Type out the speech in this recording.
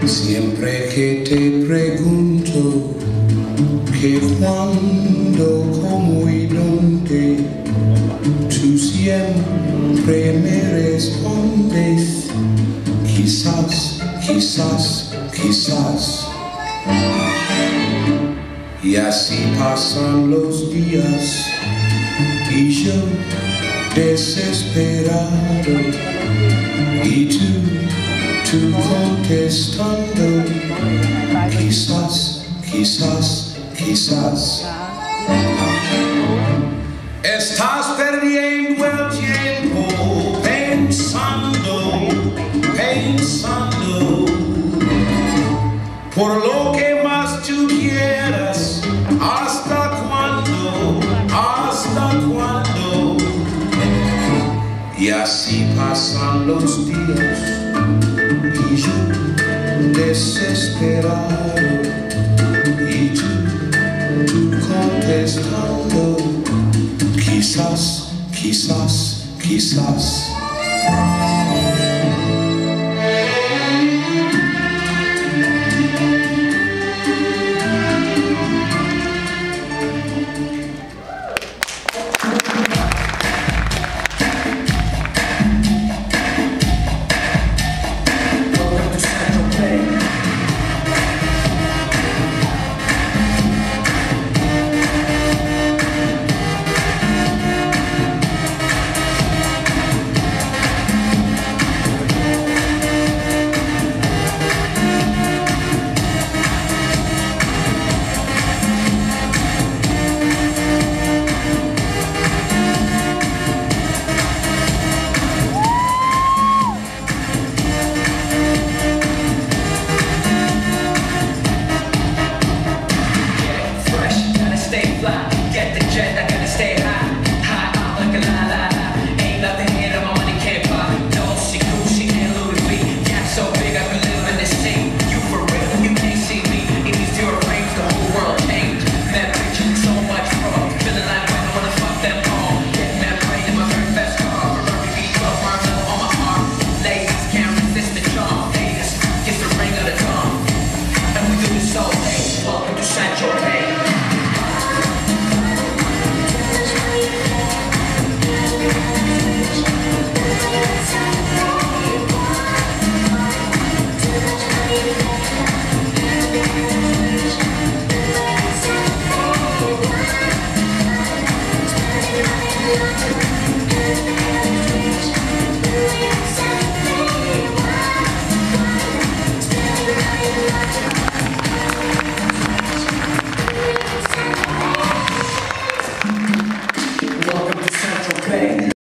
Siempre que te pregunto que cuándo, cómo y dónde, tú siempre me respondes quizás, quizás, quizás. Y así pasan los días y yo desesperado y tú contestando quizás, quizás, quizás. Estás perdiendo el tiempo pensando, pensando por lo que más tú quieras. ¿Hasta cuándo? ¿Hasta cuándo? Y así pasan los días y yo desesperado y tú contestando quizás, quizás, quizás.